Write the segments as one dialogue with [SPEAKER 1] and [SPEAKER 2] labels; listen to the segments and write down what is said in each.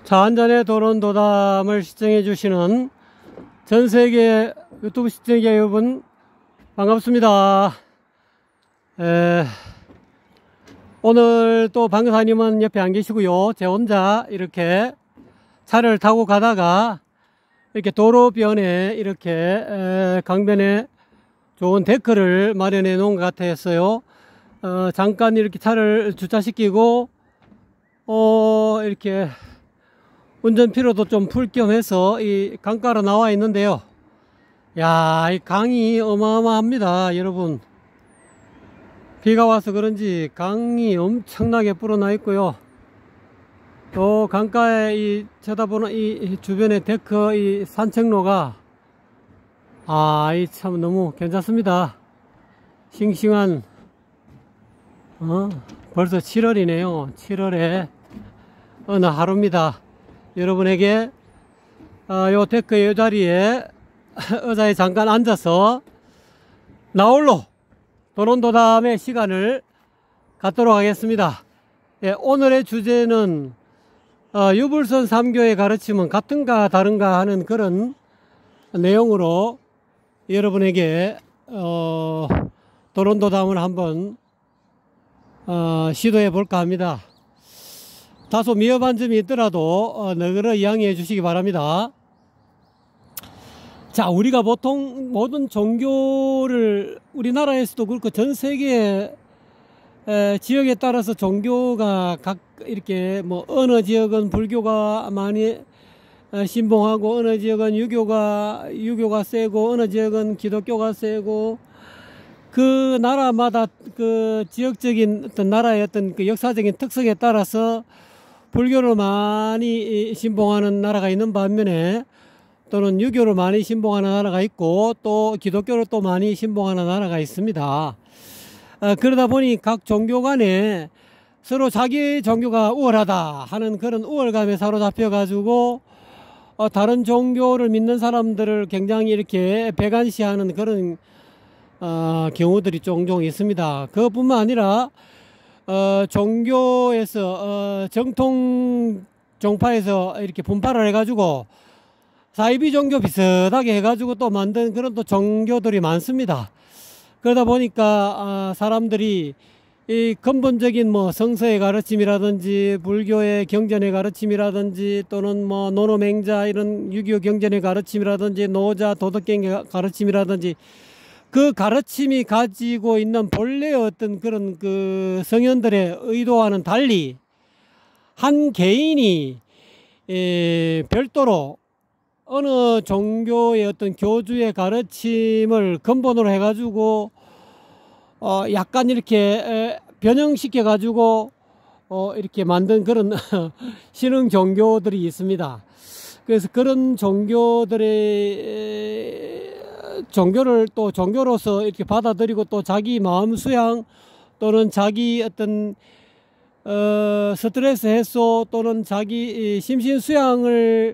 [SPEAKER 1] 자, 한잔의 도론도담을 시청해 주시는 전세계 유튜브 시청자 여러분 반갑습니다. 오늘 또 방사님은 옆에 안 계시고요. 제 혼자 이렇게 차를 타고 가다가 이렇게 도로변에 이렇게 강변에 좋은 데크를 마련해 놓은 것 같았어요. 잠깐 이렇게 차를 주차시키고 이렇게 운전 피로도 좀 풀 겸 해서 이 강가로 나와 있는데요. 야, 이 강이 어마어마합니다, 여러분. 비가 와서 그런지 강이 엄청나게 불어나 있고요. 또 강가에 이 쳐다보는 이 주변의 데크 이 산책로가 이 참 너무 괜찮습니다. 싱싱한 벌써 7월이네요. 7월에 어느 하루입니다. 여러분에게 요 데크의 이 자리에 의자에 잠깐 앉아서 나홀로 도론도담의 시간을 갖도록 하겠습니다. 오늘의 주제는 유불선 3교의 가르침은 같은가 다른가 하는 그런 내용으로 여러분에게 도론도담을 한번 시도해 볼까 합니다. 다소 미흡한 점이 있더라도 너그러 이양해 주시기 바랍니다. 자, 우리가 보통 모든 종교를 우리나라에서도 그렇고 전 세계 지역에 따라서 종교가 각 이렇게 뭐 어느 지역은 불교가 많이 신봉하고 어느 지역은 유교가 세고 어느 지역은 기독교가 세고 그 나라마다 그 지역적인 어떤 나라의 어떤 그 역사적인 특성에 따라서 불교를 많이 신봉하는 나라가 있는 반면에 또는 유교를 많이 신봉하는 나라가 있고 또 기독교를 또 많이 신봉하는 나라가 있습니다. 그러다 보니 각 종교 간에 서로 자기 종교가 우월하다 하는 그런 우월감에 사로잡혀 가지고 다른 종교를 믿는 사람들을 굉장히 이렇게 배관시하는 그런 경우들이 종종 있습니다. 그것뿐만 아니라 종교에서 정통 종파에서 이렇게 분파를 해가지고 사이비 종교 비슷하게 해가지고 또 만든 그런 또 종교들이 많습니다. 그러다 보니까 사람들이 이 근본적인 뭐 성서의 가르침이라든지 불교의 경전의 가르침이라든지 또는 뭐 노노맹자 이런 유교 경전의 가르침이라든지 노자 도덕경의 가르침이라든지 그 가르침이 가지고 있는 본래의 어떤 그런 그 성현들의 의도와는 달리 한 개인이 별도로 어느 종교의 어떤 교주의 가르침을 근본으로 해가지고 약간 이렇게 변형시켜 가지고 이렇게 만든 그런 신흥 종교들이 있습니다. 그래서 그런 종교를 또 종교로서 이렇게 받아들이고 또 자기 마음 수양 또는 자기 어떤 스트레스 해소 또는 자기 심신 수양을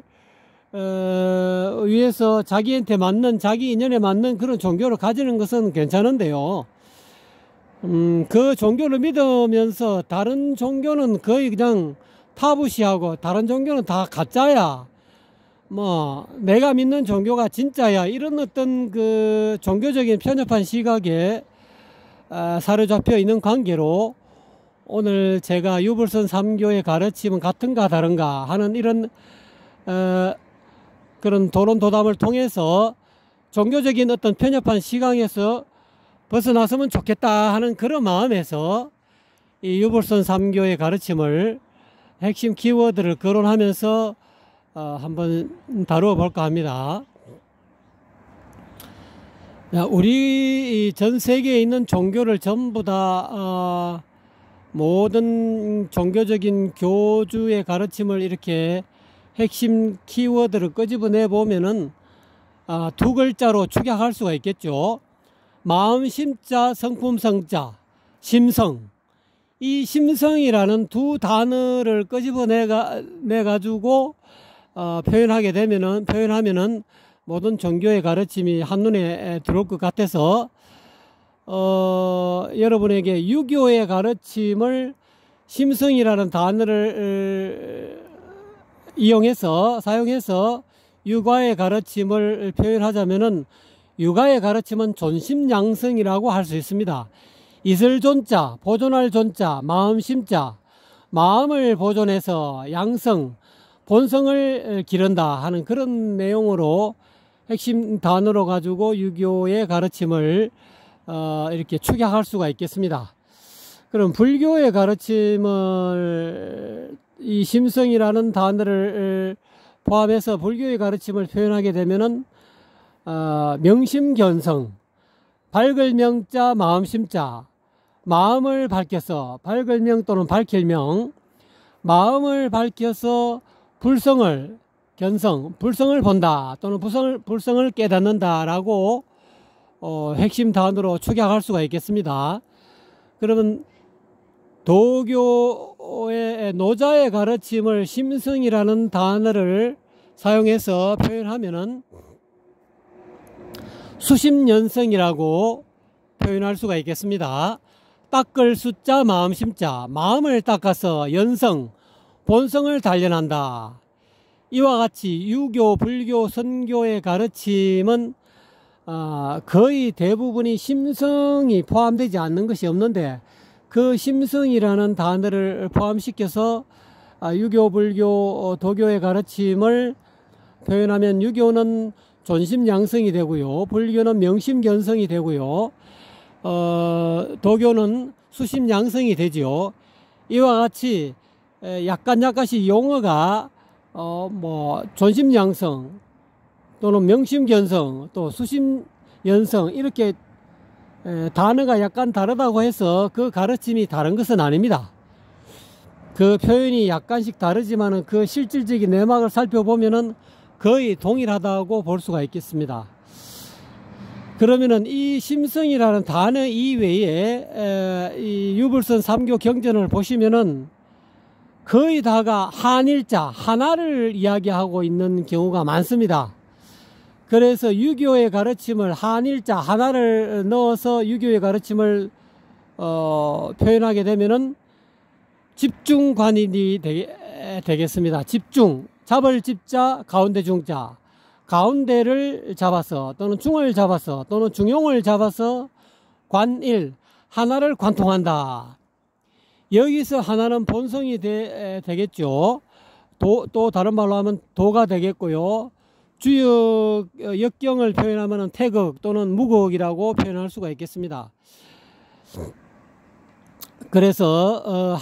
[SPEAKER 1] 위해서 자기한테 맞는 자기 인연에 맞는 그런 종교를 가지는 것은 괜찮은데요. 그 종교를 믿으면서 다른 종교는 거의 그냥 타부시하고 다른 종교는 다 가짜야. 뭐 내가 믿는 종교가 진짜야 이런 어떤 그 종교적인 편협한 시각에 사로잡혀 있는 관계로 오늘 제가 유불선 3교의 가르침은 같은가 다른가 하는 이런 그런 도론도담을 통해서 종교적인 어떤 편협한 시각에서 벗어났으면 좋겠다 하는 그런 마음에서 이 유불선 3교의 가르침을 핵심 키워드를 거론하면서 한번 다루어 볼까 합니다. 우리 전 세계에 있는 종교를 전부 다 모든 종교적인 교주의 가르침을 이렇게 핵심 키워드를 끄집어내 보면은 두 글자로 축약할 수가 있겠죠. 마음 심자 성품 성자 심성, 이 심성이라는 두 단어를 끄집어내 가지고 표현하면은 모든 종교의 가르침이 한눈에 들어올 것 같아서 여러분에게 유교의 가르침을 심성이라는 단어를 사용해서 유가의 가르침을 표현하자면은, 유가의 가르침은 존심양성이라고 할 수 있습니다. 있을 존자, 보존할 존자, 마음심자, 마음을 보존해서 양성, 본성을 기른다 하는 그런 내용으로 핵심 단어로 가지고 유교의 가르침을 이렇게 축약할 수가 있겠습니다. 그럼 불교의 가르침을 이 심성이라는 단어를 포함해서 불교의 가르침을 표현하게 되면은 명심견성, 밝을 명자, 마음심자, 마음을 밝혀서 밝을 명 또는 밝힐 명, 마음을 밝혀서 불성을 불성을 본다 또는 불성을 깨닫는다라고 핵심 단어로 축약할 수가 있겠습니다. 그러면 도교의 노자의 가르침을 심성이라는 단어를 사용해서 표현하면은 수심연성이라고 표현할 수가 있겠습니다. 닦을 숫자 마음심자, 마음을 닦아서 연성, 본성을 단련한다. 이와 같이 유교, 불교, 선교의 가르침은 거의 대부분이 심성이 포함되지 않는 것이 없는데, 그 심성이라는 단어를 포함시켜서 유교, 불교, 도교의 가르침을 표현하면 유교는 존심양성이 되고요, 불교는 명심견성이 되고요, 도교는 수심양성이 되지요. 이와 같이 약간씩 용어가 존심양성 또는 명심견성 또 수심연성 이렇게 단어가 약간 다르다고 해서 그 가르침이 다른 것은 아닙니다. 그 표현이 약간씩 다르지만은 그 실질적인 내막을 살펴보면은 거의 동일하다고 볼 수가 있겠습니다. 그러면은 이 심성이라는 단어 이외에 이 유불선 삼교 경전을 보시면은 거의 다가 한일자, 하나를 이야기하고 있는 경우가 많습니다. 그래서 유교의 가르침을 한일자, 하나를 넣어서 유교의 가르침을 표현하게 되면은 집중관일이 되겠습니다. 집중, 잡을 집자, 가운데 중자, 가운데를 잡아서 또는 중을 잡아서 또는 중용을 잡아서 관일, 하나를 관통한다. 여기서 하나는 본성이 되겠죠. 또 다른 말로 하면 도가 되겠고요. 주역, 역경을 표현하면 태극 또는 무극이라고 표현할 수가 있겠습니다. 그래서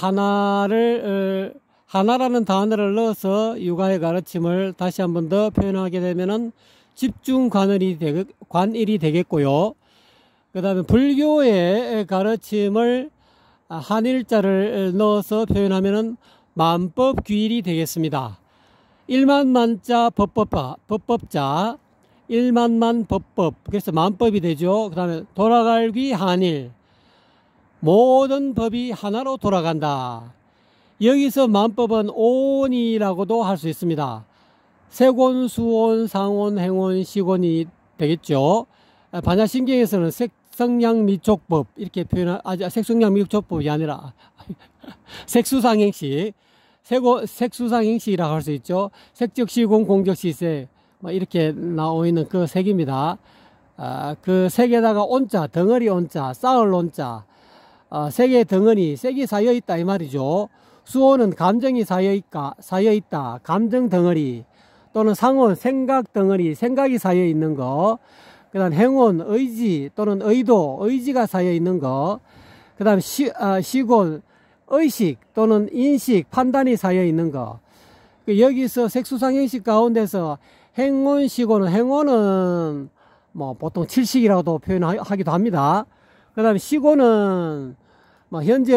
[SPEAKER 1] 하나라는 단어를 넣어서 유가의 가르침을 다시 한 번 더 표현하게 되면은 집중 관일이 되겠고요. 그 다음에 불교의 가르침을 한일자를 넣어서 표현하면은 만법 귀일이 되겠습니다. 일만만자 법법자, 일만만 법법, 그래서 만법이 되죠. 그 다음에 돌아갈 귀 한일, 모든 법이 하나로 돌아간다. 여기서 만법은 오온이라고도 할 수 있습니다. 색온, 수온, 상온, 행온, 시온이 되겠죠. 반야신경에서는 색성량미촉법 이렇게 색성량미촉법이 아니라 색수상행식, 색수상행식이라고 할 수 있죠. 색적시공, 공적시색 이렇게 나오 있는 그 색입니다. 그 색에다가 온자, 덩어리 온자, 쌓을 온자, 색의 덩어리, 색이 쌓여 있다 이 말이죠. 수온은 감정이 쌓여 있다, 감정 덩어리, 또는 상온, 생각 덩어리, 생각이 쌓여 있는 거. 그 다음 행온, 의지 또는 의도, 의지가 쌓여 있는 거. 그 다음 시곤, 의식 또는 인식, 판단이 쌓여 있는 거. 여기서 색수상행식 가운데서 행온, 시곤은, 행온은 보통 칠식이라고도 표현하기도 합니다. 그 다음에 시곤은 현재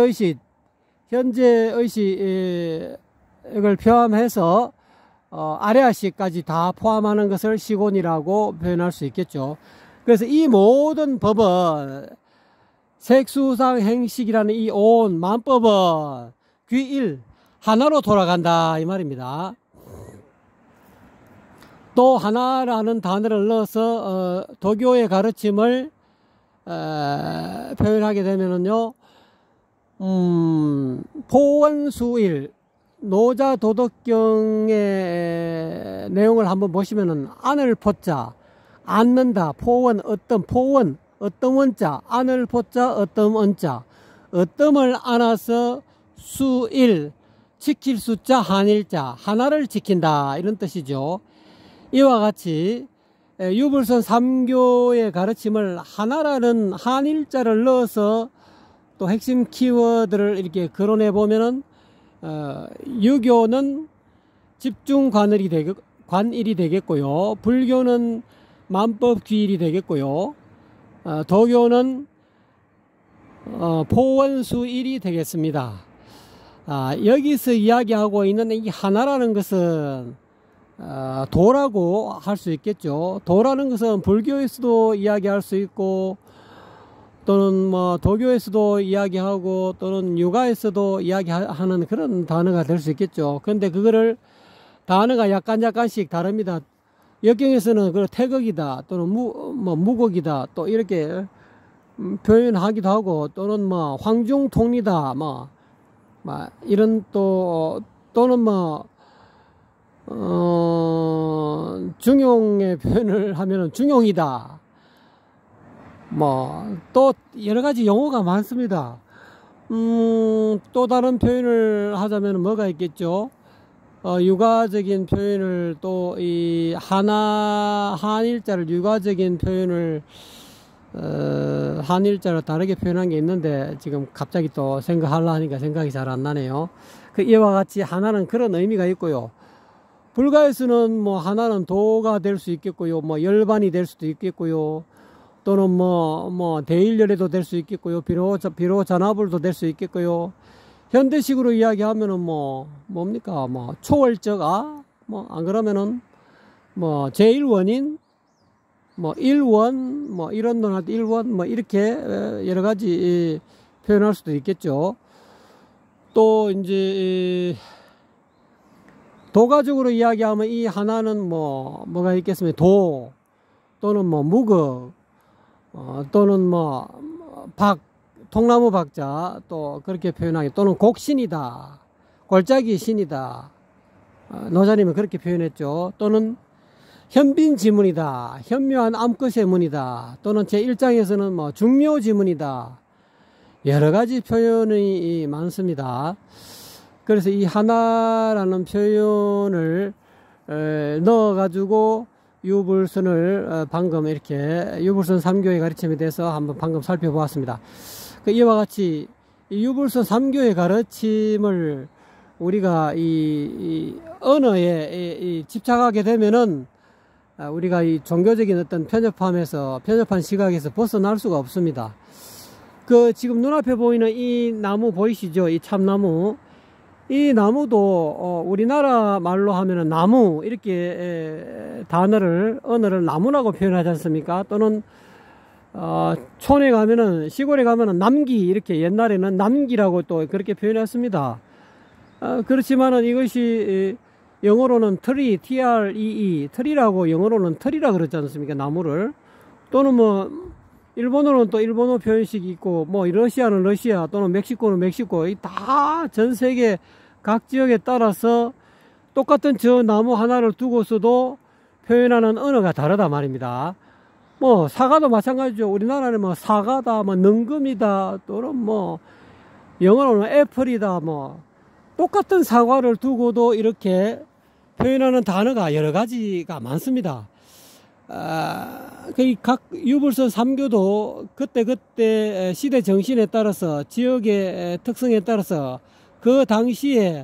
[SPEAKER 1] 의식을 포함해서 아래아식까지 다 포함하는 것을 시곤이라고 표현할 수 있겠죠. 그래서 이 모든 법은 색수상행식이라는 이 온 만법은 귀일 하나로 돌아간다 이 말입니다. 또 하나라는 단어를 넣어서 도교의 가르침을 표현하게 되면은요, 포원수일, 노자도덕경의 내용을 한번 보시면은 안을 포자 앉는다 포원 어떤 포원 어떤 원자 안을 포자 어떤 원자 어떤을 안아서 수일 지킬 숫자 한일자 하나를 지킨다 이런 뜻이죠. 이와 같이 유불선 3교의 가르침을 하나라는 한일자를 넣어서 또 핵심 키워드를 이렇게 거론해 보면은 유교는 집중 관일이 되겠고요. 불교는 만법 귀일이 되겠고요. 도교는 포원수일이 되겠습니다. 여기서 이야기하고 있는 이 하나라는 것은 도라고 할 수 있겠죠. 도라는 것은 불교에서도 이야기할 수 있고 또는 뭐 도교에서도 이야기하고 또는 유가에서도 이야기하는 그런 단어가 될 수 있겠죠. 그런데 그거를 단어가 약간씩 다릅니다. 역경에서는 그 태극이다 또는 무곡이다 또 이렇게 표현하기도 하고 또는 뭐 황중통리다 뭐 이런 또는 중용의 표현을 하면은 중용이다. 또 여러 가지 용어가 많습니다. 또 다른 표현을 하자면 뭐가 있겠죠? 유가적인 표현을 또 이 한일자를 유가적인 표현을 한일자를 다르게 표현한 게 있는데 지금 갑자기 또 생각하려 하니까 생각이 잘 안 나네요. 이와 같이 하나는 그런 의미가 있고요. 불가에서는 뭐 하나는 도가 될 수 있겠고요. 뭐 열반이 될 수도 있겠고요. 또는 뭐 대일열애도 될 수 있겠고요. 비로 잔화불도 될 수 있겠고요. 현대식으로 이야기하면은 뭡니까? 초월적 안 그러면은 제1원인 일원 이런 논할 때 일원 이렇게 여러 가지 표현할 수도 있겠죠. 또 이제 도가적으로 이야기하면 이 하나는 뭐가 있겠습니까? 도 또는 무극 또는 통나무 박자 또 그렇게 표현하기 또는 곡신이다 골짜기 신이다 노자님은 그렇게 표현했죠. 또는 현빈지문이다 현묘한 암컷의 문이다 또는 제1장에서는 중묘지문이다 여러가지 표현이 많습니다. 그래서 이 하나라는 표현을 넣어 가지고 유불선을 방금 이렇게 유불선 3교의 가르침에 대해서 한번 방금 살펴보았습니다. 이와 같이 유불선 3교의 가르침을 우리가 이 언어에 집착하게 되면은 우리가 이 종교적인 어떤 편협한 시각에서 벗어날 수가 없습니다. 지금 눈앞에 보이는 이 나무 보이시죠? 이 참나무. 이 나무도 우리나라 말로 하면은 나무 이렇게 언어를 나무라고 표현하지 않습니까? 또는 촌에 가면은 시골에 가면은 남기 이렇게 옛날에는 남기라고 또 그렇게 표현했습니다. 그렇지만은 이것이 영어로는 트리 TREE 트리라고 영어로는 트리라 그러지 않습니까? 나무를. 또는 일본어는 또 일본어 표현식이 있고 러시아는 러시아 또는 멕시코는 멕시코 다 전 세계 각 지역에 따라서 똑같은 저 나무 하나를 두고서도 표현하는 언어가 다르다 말입니다. 사과도 마찬가지죠. 우리나라는 사과다 능금이다 또는 영어로는 애플이다 똑같은 사과를 두고도 이렇게 표현하는 단어가 여러 가지가 많습니다. 각 유불선 3교도 그때 시대 정신에 따라서 지역의 특성에 따라서 그 당시에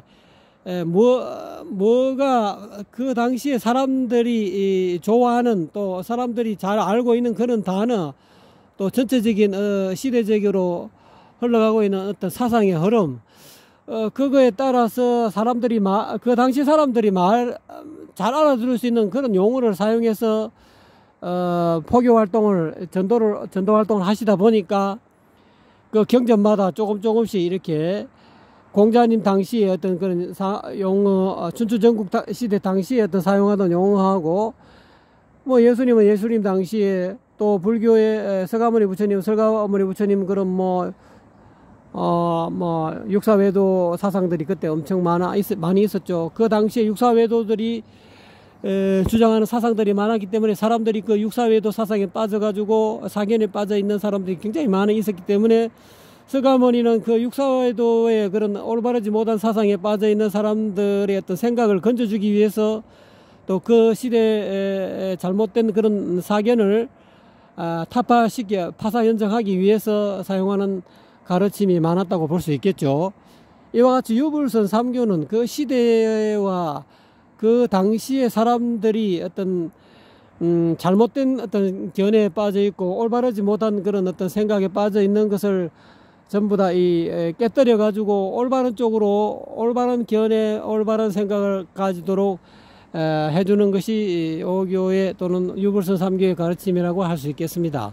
[SPEAKER 1] 뭐가 그 당시에 사람들이 좋아하는 또 사람들이 잘 알고 있는 그런 단어 또 전체적인 시대적으로 흘러가고 있는 어떤 사상의 흐름 그거에 따라서 그 당시 사람들이 잘 알아들을 수 있는 그런 용어를 사용해서 포교 활동을 전도 활동을 하시다 보니까 그 경전마다 조금씩 이렇게 공자님 당시에 어떤 그런 용어 춘추 전국 시대 당시에 어떤 사용하던 용어하고 예수님은 예수님 당시에 또 불교의 서가모니 부처님 그런 뭐 육사외도 사상들이 그때 엄청 많이 있었죠. 그 당시에 육사외도들이 주장하는 사상들이 많았기 때문에 사람들이 그 육사외도 사상에 빠져가지고 사견에 빠져 있는 사람들이 굉장히 많이 있었기 때문에 서가모니는 그 육사외도의 그런 올바르지 못한 사상에 빠져 있는 사람들의 어떤 생각을 건져주기 위해서 또 그 시대에 잘못된 그런 사견을 타파시켜 파사현정하기 위해서 사용하는 가르침이 많았다고 볼 수 있겠죠. 이와 같이 유불선 3교는 그 시대와 그 당시의 사람들이 어떤 잘못된 어떤 견해에 빠져 있고 올바르지 못한 그런 어떤 생각에 빠져 있는 것을 전부 다 깨뜨려 가지고 올바른 쪽으로 올바른 견해 올바른 생각을 가지도록 해주는 것이 오교의 또는 유불선 3교의 가르침이라고 할 수 있겠습니다.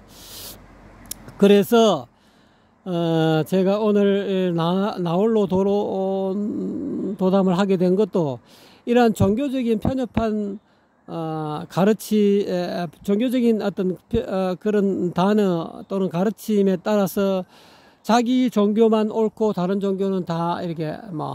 [SPEAKER 1] 그래서 제가 오늘 나홀로 도담을 하게 된 것도 이러한 종교적인 편협한 종교적인 어떤 그런 단어 또는 가르침에 따라서 자기 종교만 옳고 다른 종교는 다 이렇게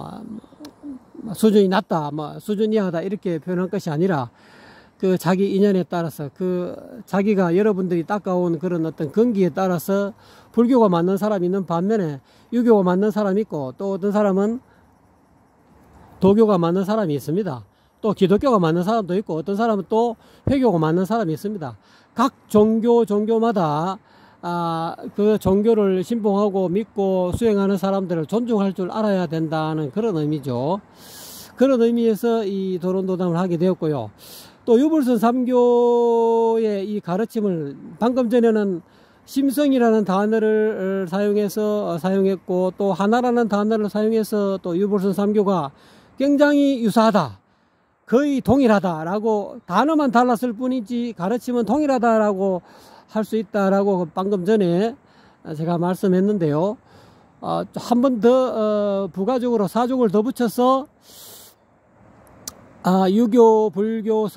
[SPEAKER 1] 수준이 낮다, 수준 이하다 이렇게 표현한 것이 아니라 그 자기 인연에 따라서 그 자기가 여러분들이 닦아온 그런 어떤 근기에 따라서 불교가 맞는 사람이 있는 반면에 유교가 맞는 사람이 있고 또 어떤 사람은 도교가 맞는 사람이 있습니다. 또 기독교가 맞는 사람도 있고 어떤 사람은 또 회교가 맞는 사람이 있습니다. 각 종교마다 그 종교를 신봉하고 믿고 수행하는 사람들을 존중할 줄 알아야 된다는 그런 의미죠. 그런 의미에서 이 도론도담을 하게 되었고요. 또 유불선 3교의 이 가르침을 방금 전에는 심성이라는 단어를 사용했고 또 하나라는 단어를 사용해서 또 유불선 3교가 굉장히 유사하다, 거의 동일하다라고 단어만 달랐을 뿐이지 가르침은 동일하다라고 할 수 있다라고 방금 전에 제가 말씀했는데요. 한 번 더 부가적으로 사족을 더 붙여서 유교, 불교,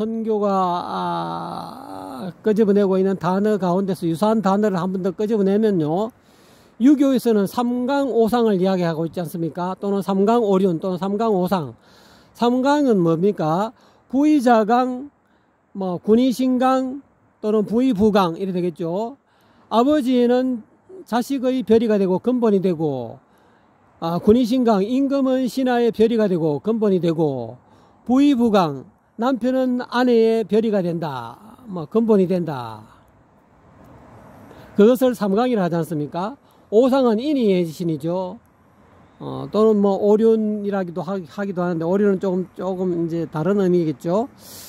[SPEAKER 1] 선교가 끄집어내고 있는 단어 가운데서 유사한 단어를 한 번 더 끄집어내면요. 유교에서는 삼강오상을 이야기하고 있지 않습니까? 또는 삼강오륜 또는 삼강오상. 삼강은 뭡니까? 부의자강, 군의신강 또는 부의부강 이렇게 되겠죠. 아버지는 자식의 별이가 되고 근본이 되고 군의신강 임금은 신하의 별이가 되고 근본이 되고 부의부강 남편은 아내의 별이가 된다, 근본이 된다. 그것을 삼강이라 하지 않습니까? 오상은 인의의 신이죠. 또는 오륜이라기도 하기도 하는데 오륜은 조금 이제 다른 의미겠죠.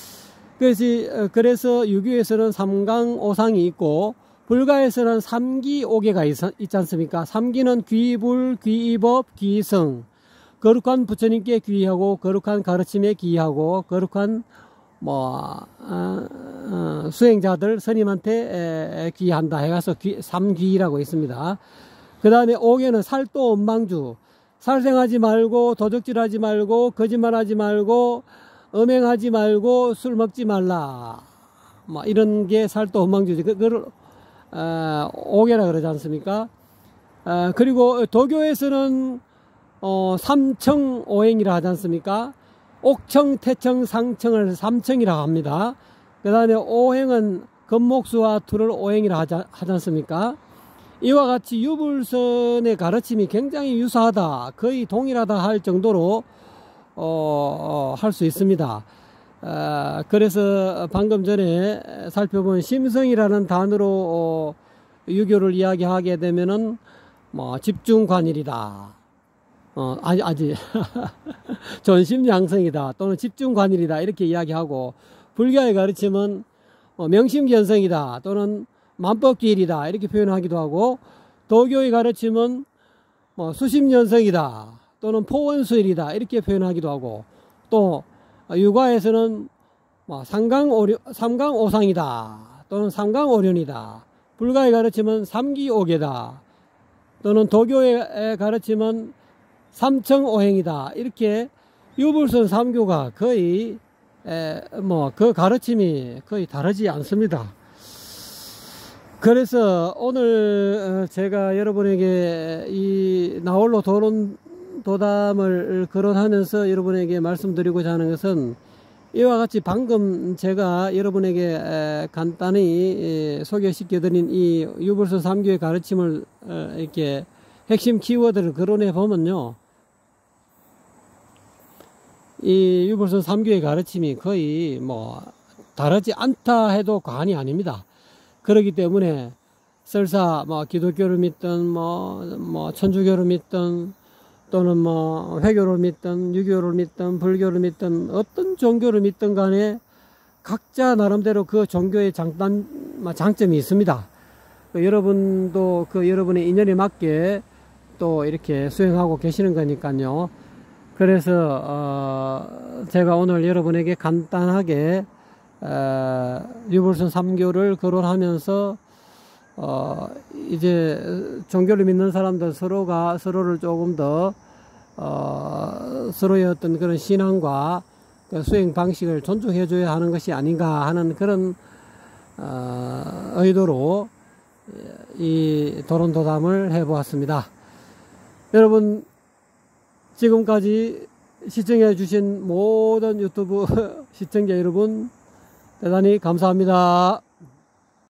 [SPEAKER 1] 그래서 유교에서는 삼강오상이 있고 불가에서는 삼기오계가 있지 않습니까? 삼기는 귀불, 귀이법, 귀성. 거룩한 부처님께 귀의하고 거룩한 가르침에 귀의하고 거룩한 수행자들 스님한테 귀의한다 해가서 삼귀라고 있습니다. 그 다음에 오계는 살도 원망주. 살생하지 말고 도적질하지 말고 거짓말하지 말고 음행하지 말고 술 먹지 말라, 이런 게 살도 원망주지. 그걸 오계라 그러지 않습니까? 그리고 도교에서는 삼청오행이라 하지 않습니까? 옥청, 태청, 상청을 삼청이라고 합니다. 그 다음에 오행은 건목수와 투를 오행이라 하지 않습니까? 이와 같이 유불선의 가르침이 굉장히 유사하다, 거의 동일하다 할 정도로 할 수 있습니다. 그래서 방금 전에 살펴본 심성이라는 단어로 유교를 이야기하게 되면은 집중관일이다, 아직 전심양성이다 또는 집중관일이다 이렇게 이야기하고, 불교의 가르침은 명심견성이다 또는 만법기일이다 이렇게 표현하기도 하고, 도교의 가르침은 수심연성이다 또는 포원수일이다 이렇게 표현하기도 하고, 또 유과에서는 삼강오상이다 또는 삼강오륜이다, 불가의 가르침은 삼기오계다 또는 도교의 가르침은 삼청오행이다, 이렇게 유불선 3교가 거의 그 가르침이 거의 다르지 않습니다. 그래서 오늘 제가 여러분에게 이 나홀로 도담을 거론하면서 여러분에게 말씀드리고자 하는 것은, 이와 같이 방금 제가 여러분에게 간단히 소개시켜드린 이 유불선 3교의 가르침을 이렇게 핵심 키워드를 거론해 보면요, 이 유불선 3교의 가르침이 거의 뭐 다르지 않다 해도 과언이 아닙니다. 그렇기 때문에 설사 뭐 기독교를 믿든 뭐 천주교를 믿든 또는 뭐 회교를 믿든 유교를 믿든 불교를 믿든 어떤 종교를 믿든 간에 각자 나름대로 그 종교의 장점이 있습니다. 여러분도 그 여러분의 인연에 맞게 또 이렇게 수행하고 계시는 거니까요. 그래서 제가 오늘 여러분에게 간단하게 유불선 3교를 거론하면서 이제 종교를 믿는 사람들 서로가 서로를 조금 더 서로의 어떤 그런 신앙과 그 수행 방식을 존중해 줘야 하는 것이 아닌가 하는 그런 의도로 이 도론도담을 해 보았습니다. 여러분, 지금까지 시청해 주신 모든 유튜브 시청자 여러분, 대단히 감사합니다.